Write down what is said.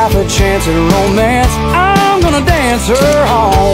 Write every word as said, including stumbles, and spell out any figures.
half a chance at romance, I'm gonna dance her home.